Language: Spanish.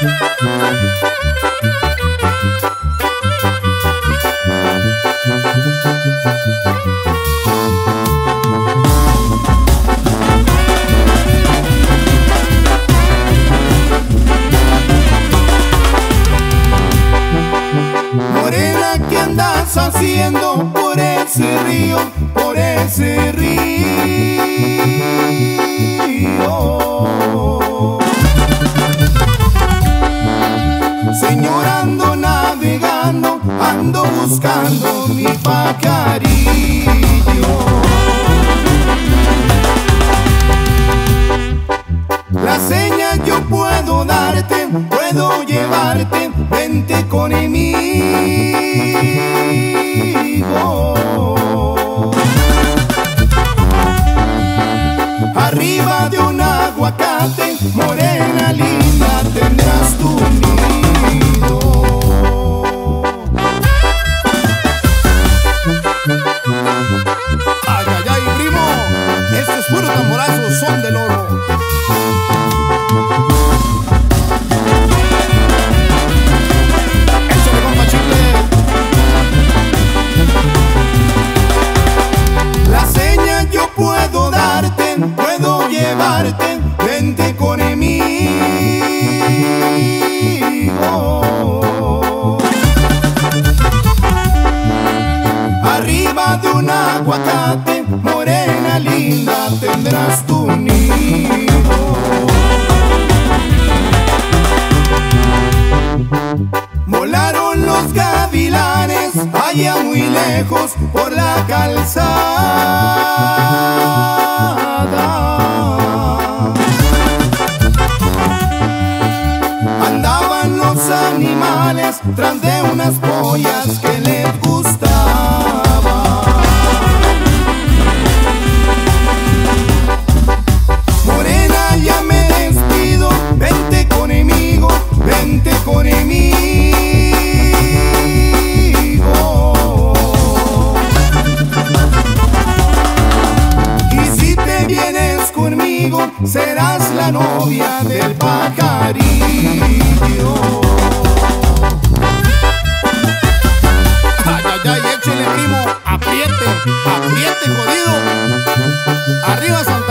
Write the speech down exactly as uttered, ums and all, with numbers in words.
Morena, ¿qué andas haciendo por ese río, por ese río? Señor, ando navegando, ando buscando mi pajarillo. La seña yo puedo darte, puedo llevarte, vente conmigo. Arriba de un aguacate, morena linda, tendrás tu nido. Ay, ay, ay, primo, estos puros tamborazos son del oro. Puedo darte, puedo llevarte, vente conmigo. Arriba de un aguacate, morena linda, tendrás tu nido. Volaron los gavilanes allá muy lejos por la calzada. Andaban los animales tras de unas pollas que les gustaba. Morena, ya me despido, vente conmigo, vente conmigo. Serás la novia del pajarillo. Ay, ay, ay, échale, primo, apriete, apriete, jodido. Arriba, San